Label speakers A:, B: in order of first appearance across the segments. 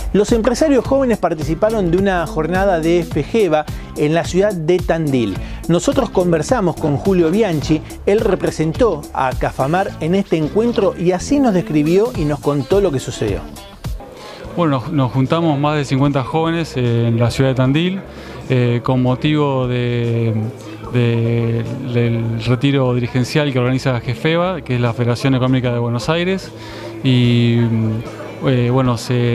A: Los empresarios jóvenes participaron de una jornada de FGEVA en la ciudad de Tandil. Nosotros conversamos con Julio Bianchi, él representó a Cafamar en este encuentro y así nos describió y nos contó lo que sucedió.
B: Bueno, nos juntamos más de 50 jóvenes en la ciudad de Tandil con motivo del retiro dirigencial que organiza GEFEVA, que es la Federación Económica de Buenos Aires, y bueno,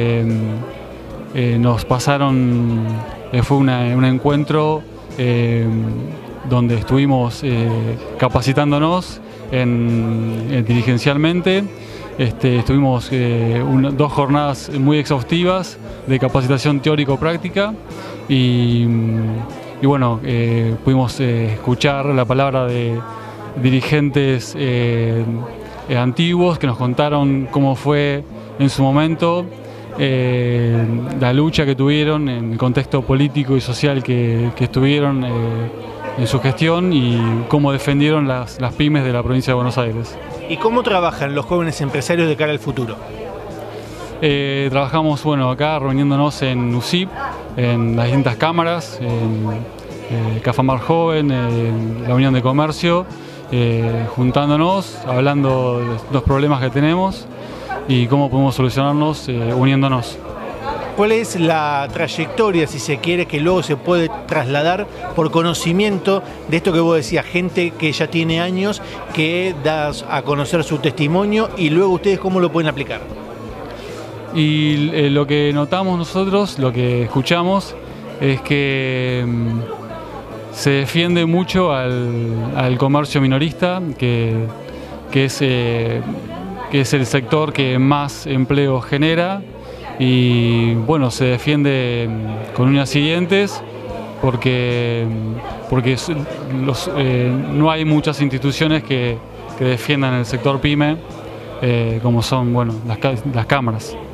B: nos pasaron, fue un encuentro donde estuvimos capacitándonos dirigencialmente. Tuvimos 2 jornadas muy exhaustivas de capacitación teórico-práctica y bueno, pudimos escuchar la palabra de dirigentes antiguos que nos contaron cómo fue en su momento la lucha que tuvieron en el contexto político y social que estuvieron en su gestión y cómo defendieron las pymes de la provincia de Buenos Aires.
A: ¿Y cómo trabajan los jóvenes empresarios de cara al futuro?
B: Trabajamos acá reuniéndonos en USIP, en las distintas cámaras, en Cafamar Joven, en la Unión de Comercio, juntándonos, hablando de los problemas que tenemos y cómo podemos solucionarnos uniéndonos.
A: ¿Cuál es la trayectoria, si se quiere, que luego se puede trasladar por conocimiento de esto que vos decías, gente que ya tiene años, que da a conocer su testimonio y luego ustedes cómo lo pueden aplicar?
B: Y lo que notamos nosotros, lo que escuchamos, es que se defiende mucho al comercio minorista, que es el sector que más empleo genera. Y bueno, se defiende con uñas y dientes porque no hay muchas instituciones que defiendan el sector pyme como son las cámaras.